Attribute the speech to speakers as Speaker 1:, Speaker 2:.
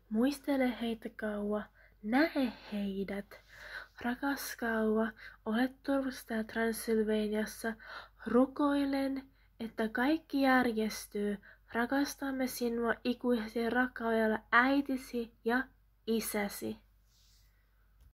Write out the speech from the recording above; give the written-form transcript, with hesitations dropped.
Speaker 1: Muistele heitä kauan, näe heidät. Rakas kauan, olet turvassa täällä Transylvaniassa. Rukoilen, että kaikki järjestyy. Rakastamme sinua ikuisesti rakkaudella äitisi ja isäsi.